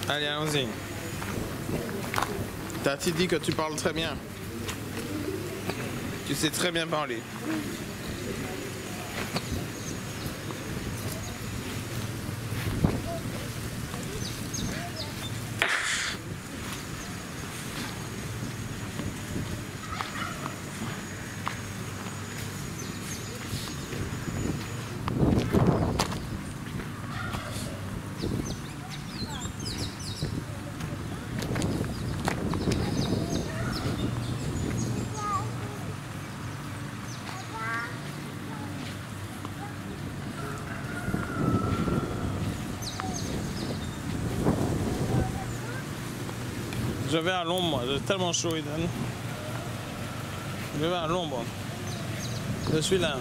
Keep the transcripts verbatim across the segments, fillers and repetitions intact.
Allez, allons-y. Tati dit que tu parles très bien. Tu sais très bien parler. Je vais à l'ombre, moi. J'ai tellement chaud, Eden. Je vais à l'ombre. Je suis là.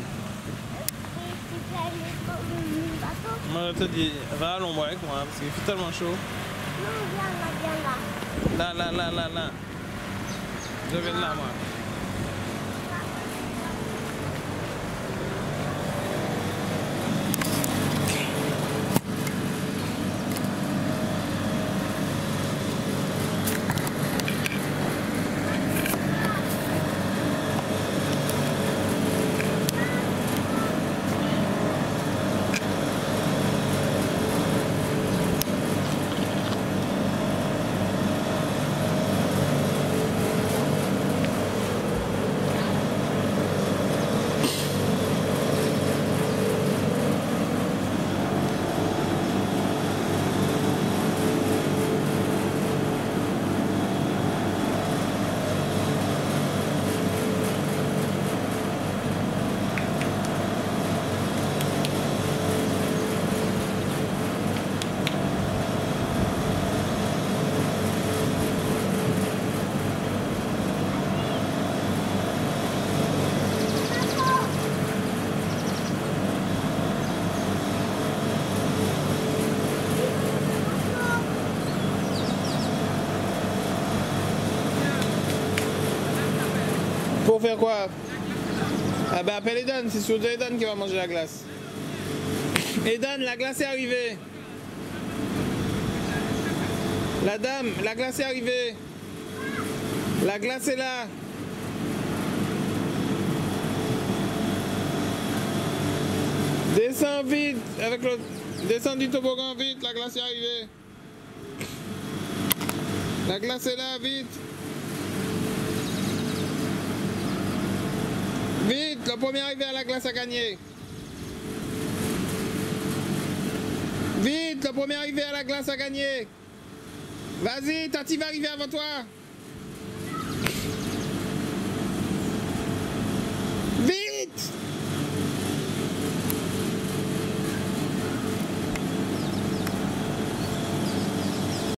Moi, je te dis, va à l'ombre avec moi, parce qu'il fait tellement chaud. Non, viens là, viens là. Là, là, là, là, là. Je vais là, moi. Pour faire quoi? Ah ben appelle Eden, c'est surtout Eden qui va manger la glace. Eden, la glace est arrivée. La dame, la glace est arrivée. La glace est là. Descends vite avec le... Descends du toboggan vite, la glace est arrivée. La glace est là, vite. Vite, le premier arrivé à la glace a gagné. Vite, le premier arrivé à la glace a gagné. Vas-y, Tati va arriver avant toi.